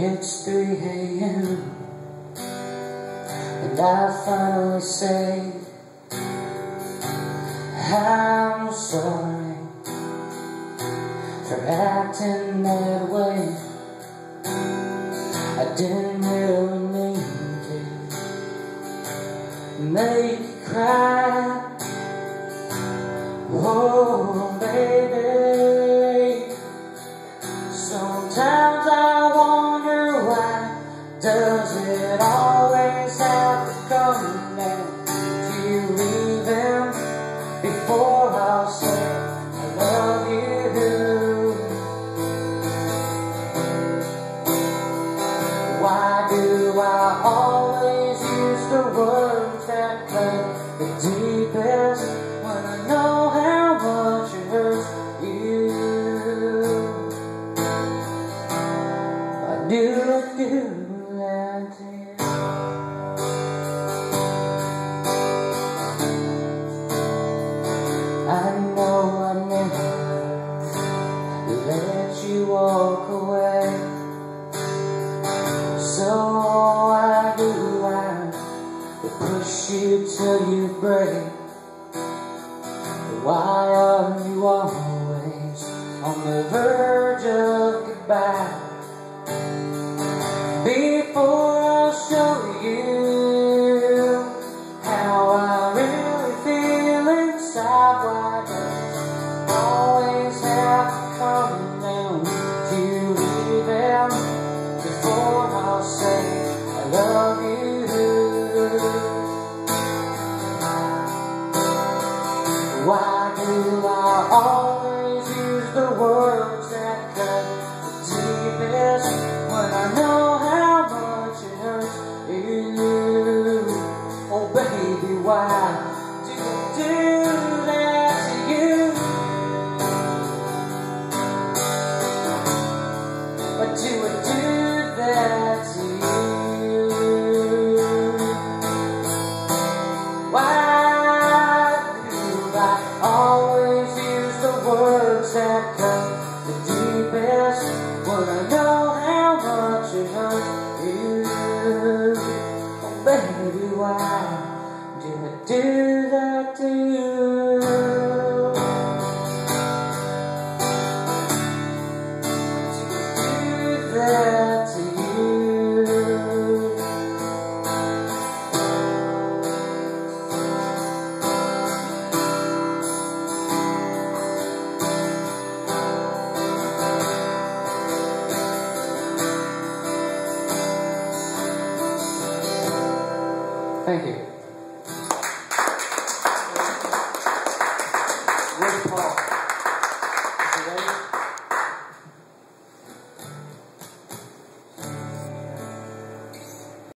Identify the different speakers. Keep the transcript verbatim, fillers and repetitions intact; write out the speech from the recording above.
Speaker 1: It's three A M and I finally say I'm sorry for acting that way. I didn't really mean to make you cry. Oh baby, sometimes I wonder why does it always have to come down to you leaving before I'll say I love you? Why do I always use the words that cut the deepest when I know how much it hurts you? Why do I do that to you? I know I never let you walk away, so I do I push you till you break. Why are you always on the verge of goodbye? Before I'll show you how I really feel inside, why does it always have to come down to leaving before I'll say I love you? Why do I always use the words that cut the deepest when I know how much it hurts you? Oh baby, why do I do that to you? Why do I do that to you? Why always use the words that cut the deepest when I know how much it hurts you? Oh baby, why do I do that to you? Do I do that to you? Thank you. Where's Paul?